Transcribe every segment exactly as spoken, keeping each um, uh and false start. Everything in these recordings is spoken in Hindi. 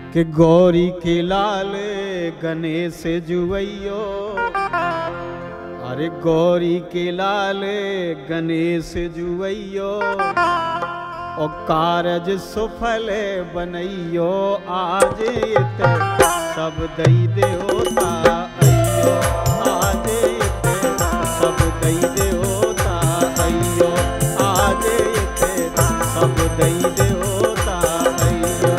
कि गौरी के लाल गणेश जुवैयो, अरे गौरी के लाल गणेश जुवैयो, और कारज सुफल बनैयो, आज ते सब दई देवता अइयो, आज ते सब दई देवता अइयो, आज ते सब दई देवता अइयो।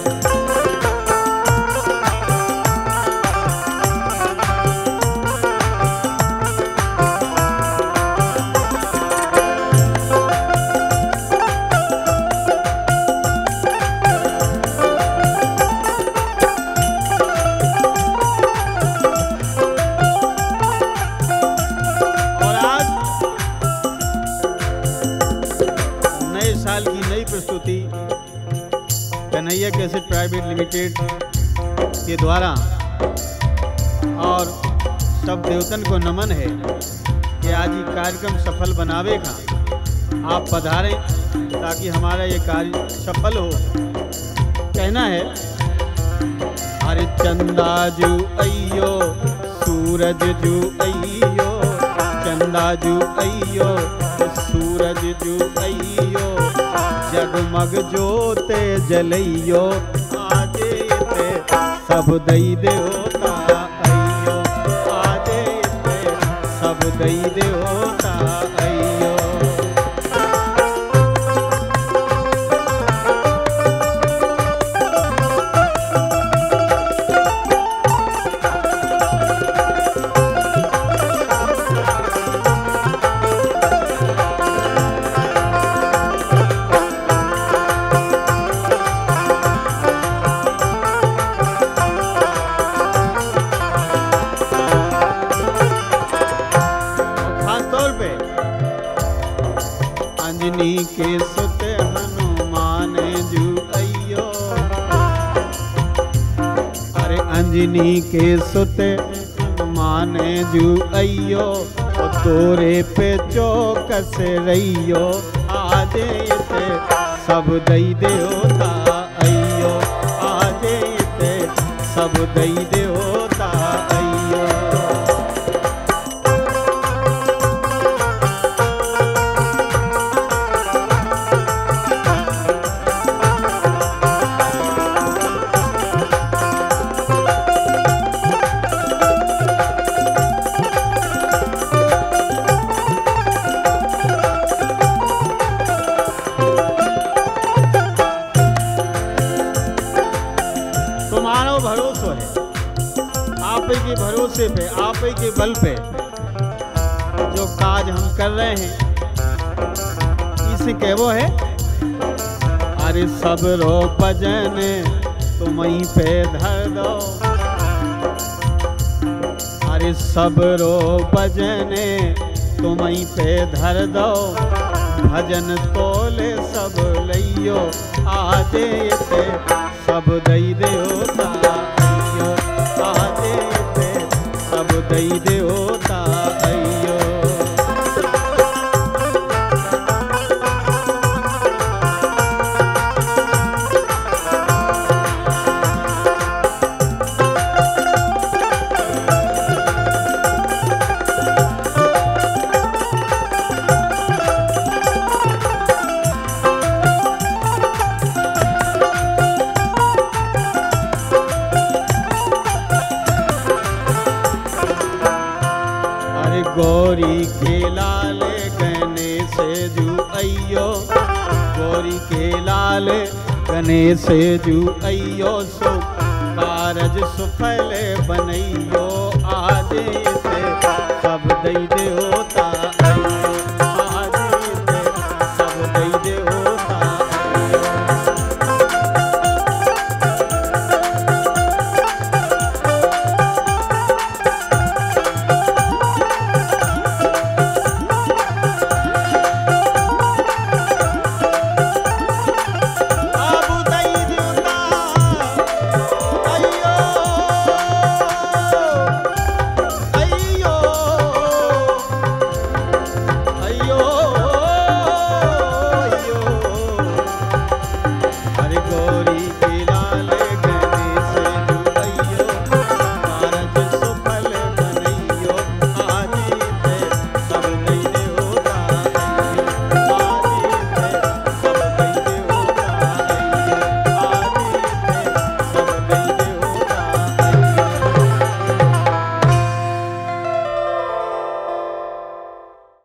साल की नई प्रस्तुति कन्हैया कैसेट प्राइवेट लिमिटेड के द्वारा, और सब देवतन को नमन है कि आज ये कार्यक्रम सफल बनावे का आप पधारें ताकि हमारा ये कार्य सफल हो। कहना है, अरे चंदा जू अइयो, सूरज जू अइयो, चंदा जू अइयो, सूरज जू अइयो, जगमग जोते जलइयो, आजे ते सब दई देवता अइयो, आजे ते सब दई देवता अइयो। अंजनी के सुत हनुमान जू अइयो, अरे अंजनी के सुत हनुमान जू अइयो, तोरे पे चौकस रहियो, आजे ते सब दई देवता अइयो, आजे ते सब दई देवता अइयो। तुम्हारा भरोसा है, आप ही के भरोसे पे, आप ही के बल पे जो काज हम कर रहे हैं, इसे कहवो है, अरे सब रो भजन तुम ही पे धर दो, अरे सब रो भजन तुम ही पे धर दो, भजन तोले सब लइयो, आजे ते सब दई देवता अइयो, आजे ते सब दई देवता अइयो। गौरी के लाल गणेश जू अइयो, गौरी के लाल गणेश जू अइयो, सो कारज सुफल बनइयो, आजे ते सब दई देवता